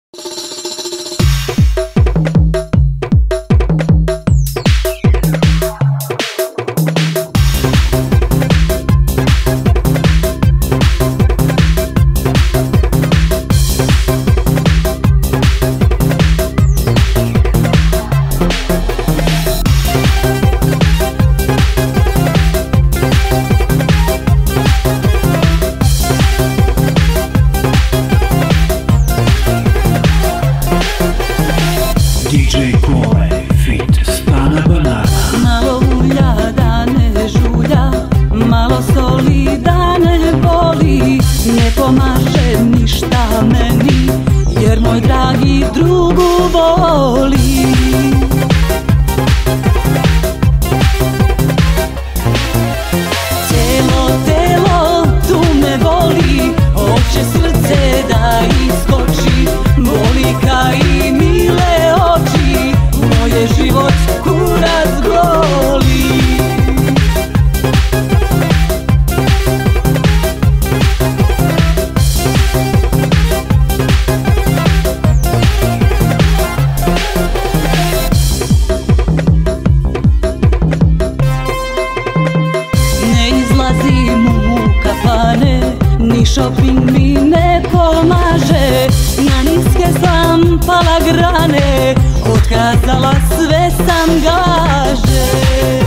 DJ Kole, fit Stana Banana. Malo ulja da ne žulja, malo soli da ne boli. Ne pomaže ništa meni, jer moj dragi drugu voli. Cijelo telo tu me boli, hoće srce da iskoči. Boli ka i mile oči, moje život kurac goli. Ne izlazim u kafane, ni shopping mi ne pomaže. Na niske sam pala grane, otkazala sve sam gaže.